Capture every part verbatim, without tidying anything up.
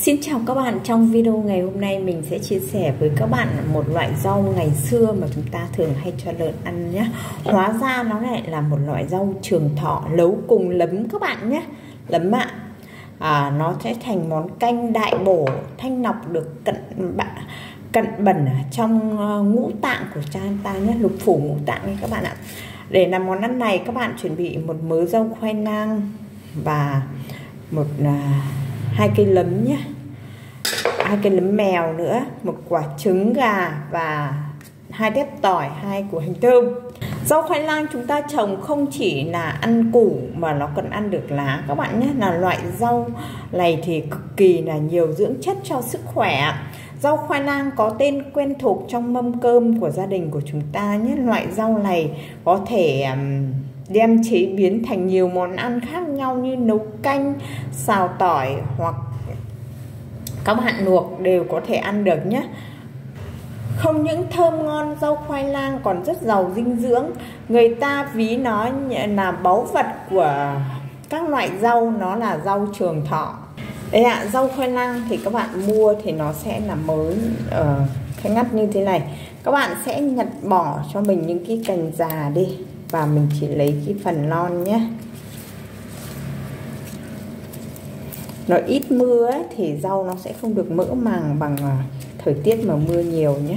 Xin chào các bạn, trong video ngày hôm nay mình sẽ chia sẻ với các bạn một loại rau ngày xưa mà chúng ta thường hay cho lợn ăn nhé. Hóa ra nó lại là một loại rau trường thọ nấu cùng nấm các bạn nhé. Nấm ạ. À, nó sẽ thành món canh đại bổ, thanh lọc được cận cận bẩn trong ngũ tạng của cha ta nhé, lục phủ ngũ tạng nhé các bạn ạ. Để làm món ăn này các bạn chuẩn bị một mớ rau khoai lang và một à, hai cây nấm nhé, hai cây nấm mèo nữa, một quả trứng gà và hai tép tỏi, hai củ hành thơm. Rau khoai lang chúng ta trồng không chỉ là ăn củ mà nó còn ăn được lá các bạn nhé. Là loại rau này thì cực kỳ là nhiều dưỡng chất cho sức khỏe. Rau khoai lang có tên quen thuộc trong mâm cơm của gia đình của chúng ta nhé. Loại rau này có thể đem chế biến thành nhiều món ăn khác nhau như nấu canh, xào tỏi hoặc các bạn luộc đều có thể ăn được nhé. Không những thơm ngon, rau khoai lang còn rất giàu dinh dưỡng. Người ta ví nó là báu vật của các loại rau, nó là rau trường thọ. Đấy ạ, rau khoai lang thì các bạn mua thì nó sẽ là mới uh, cái ngắt như thế này. Các bạn sẽ nhặt bỏ cho mình những cái cành già đi và mình chỉ lấy cái phần non nhé. Nó ít mưa ấy, thì rau nó sẽ không được mỡ màng bằng thời tiết mà mưa nhiều nhé.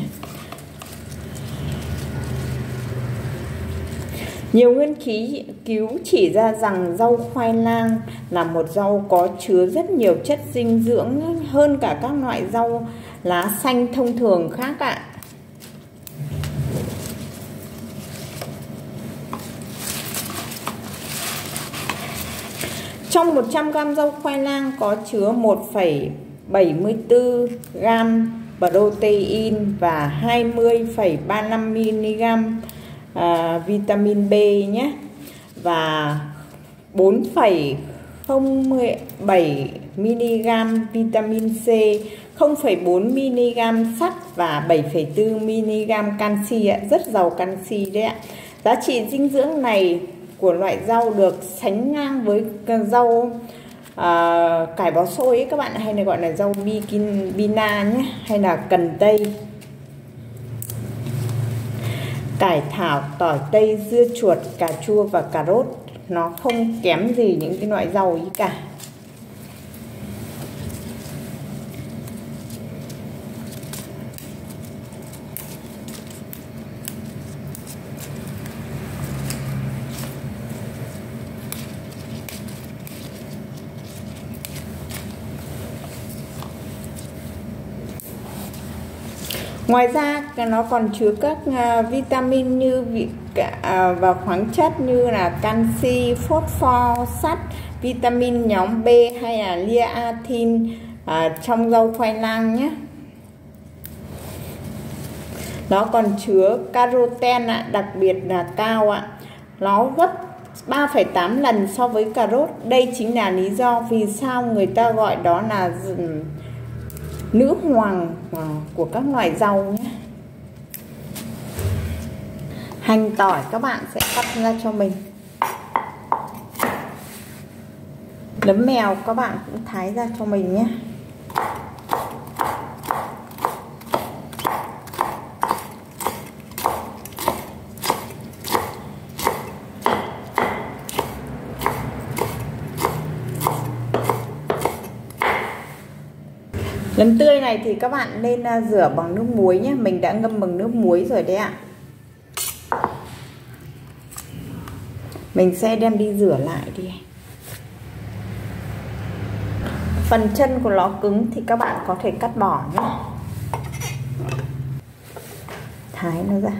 Nhiều nghiên cứu chỉ ra rằng rau khoai lang là một rau có chứa rất nhiều chất dinh dưỡng hơn cả các loại rau lá xanh thông thường khác ạ. Trong một trăm gam rau khoai lang có chứa một phẩy bảy mươi tư gam protein và hai mươi phẩy ba mươi lăm mi-li-gam à, vitamin B nhé, và bốn phẩy không bảy mi-li-gam vitamin C, không phẩy bốn mi-li-gam sắt và bảy phẩy bốn mi-li-gam canxi ạ, rất giàu canxi đấy ạ. Giá trị dinh dưỡng này của loại rau được sánh ngang với rau à, cải bó xôi ấy các bạn, hay là gọi là rau bina nhé, hay là cần tây, cải thảo, tỏi tây, dưa chuột, cà chua và cà rốt. Nó không kém gì những cái loại rau ấy cả. Ngoài ra nó còn chứa các uh, vitamin như vị uh, và khoáng chất như là canxi, phosphor, sắt, vitamin nhóm B hay là zeaxanthin uh, trong rau khoai lang nhé. Nó còn chứa caroten ạ, đặc biệt là cao ạ. Nó gấp ba phẩy tám lần so với cà rốt. Đây chính là lý do vì sao người ta gọi đó là nữ hoàng của các loại rau nhé. Hành tỏi các bạn sẽ cắt ra cho mình. Nấm mèo các bạn cũng thái ra cho mình nhé. Nấm tươi này thì các bạn nên rửa bằng nước muối nhé. Mình đã ngâm bằng nước muối rồi đấy ạ. Mình sẽ đem đi rửa lại đi. Phần chân của nó cứng thì các bạn có thể cắt bỏ nhé. Thái nó ra.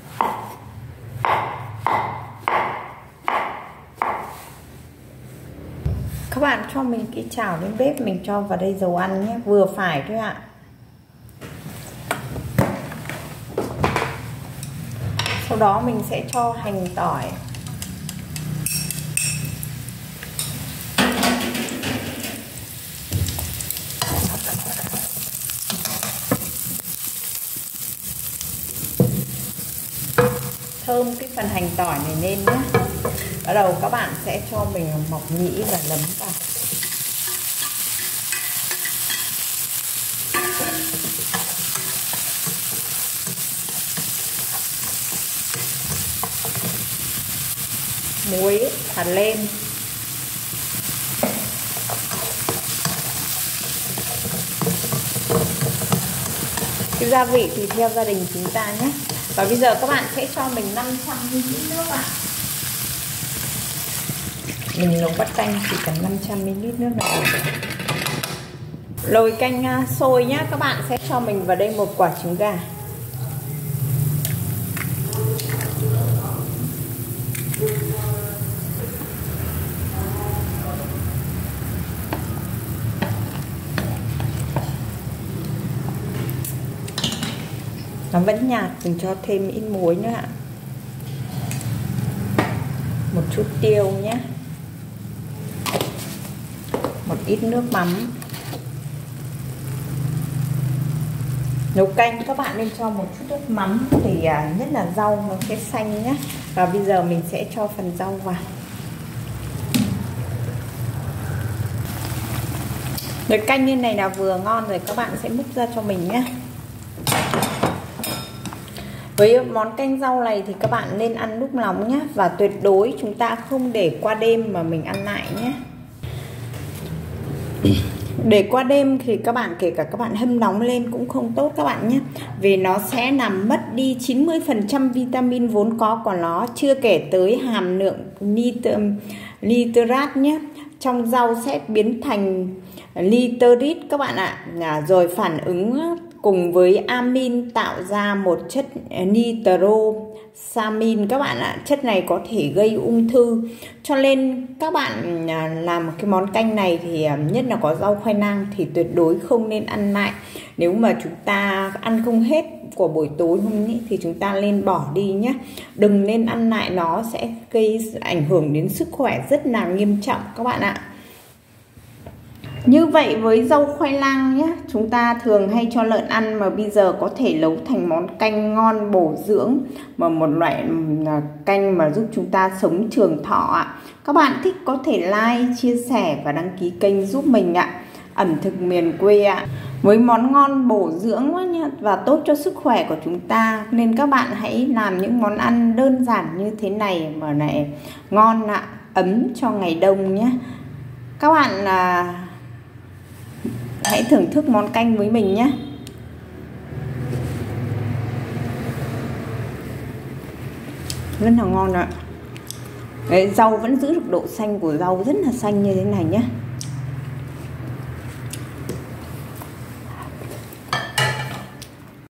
Các bạn cho mình cái chảo lên bếp, mình cho vào đây dầu ăn nhé, vừa phải thôi ạ. Sau đó mình sẽ cho hành tỏi, thơm cái phần hành tỏi này lên nhé. Bắt đầu các bạn sẽ cho mình mọc nhĩ và nấm vào. muối hạt lên. Cái gia vị thì theo gia đình chúng ta nhé. Và bây giờ các bạn sẽ cho mình năm trăm mi li lít nước ạ. Mình nấu bát canh chỉ cần năm trăm mi li lít nước là được. Lồi canh sôi nhá, các bạn sẽ cho mình vào đây một quả trứng gà. Nó vẫn nhạt, mình cho thêm ít muối nữa ạ. Một chút tiêu nhé. Một ít nước mắm. Nấu canh các bạn nên cho một chút nước mắm thì nhất là rau nó sẽ xanh nhé. Và bây giờ mình sẽ cho phần rau vào. Nồi canh như này là vừa ngon rồi, các bạn sẽ múc ra cho mình nhé. Với món canh rau này thì các bạn nên ăn lúc nóng nhé. Và tuyệt đối chúng ta không để qua đêm mà mình ăn lại nhé. Để qua đêm thì các bạn kể cả các bạn hâm nóng lên cũng không tốt các bạn nhé. Vì nó sẽ làm mất đi chín mươi phần trăm vitamin vốn có của nó. Chưa kể tới hàm lượng nitrat nhé. Trong rau sẽ biến thành nitrit các bạn ạ. À, rồi phản ứng cùng với amin tạo ra một chất nitrosamin các bạn ạ. Chất này có thể gây ung thư. Cho nên các bạn làm cái món canh này thì nhất là có rau khoai lang thì tuyệt đối không nên ăn lại. Nếu mà chúng ta ăn không hết của buổi tối hôm nay thì chúng ta nên bỏ đi nhé. Đừng nên ăn lại, nó sẽ gây ảnh hưởng đến sức khỏe rất là nghiêm trọng các bạn ạ. Như vậy với rau khoai lang nhé, chúng ta thường hay cho lợn ăn mà bây giờ có thể nấu thành món canh ngon bổ dưỡng, mà một loại canh mà giúp chúng ta sống trường thọ ạ. Các bạn thích có thể like, chia sẻ và đăng ký kênh giúp mình ạ. Ẩm thực miền quê ạ. Với món ngon bổ dưỡng và tốt cho sức khỏe của chúng ta, nên các bạn hãy làm những món ăn đơn giản như thế này mà lại ngon ạ, ấm cho ngày đông nhé. Các bạn là hãy thưởng thức món canh với mình nhé. Rất là ngon ạ. Đấy, rau vẫn giữ được độ xanh của rau, rất là xanh như thế này nhé.